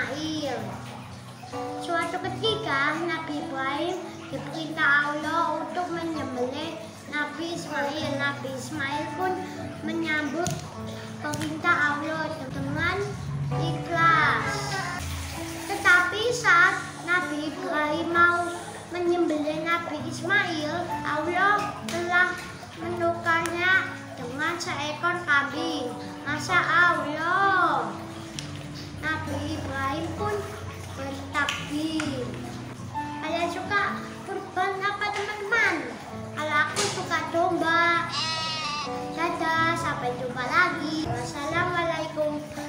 Ismail. Suatu ketika Nabi Ibrahim diperintah Allah untuk menyembelih Nabi Ismail. Nabi Ismail pun menyambut perintah Allah dengan ikhlas. Tetapi saat Nabi Ibrahim mau menyembelih Nabi Ismail, Allah telah menukarnya dengan seekor kambing. Masya Allah, Nabi Ibrahim pun bertakbir. Kalian suka kurban apa teman-teman? Kalau aku suka domba. Dadah, sampai jumpa lagi. Wassalamualaikum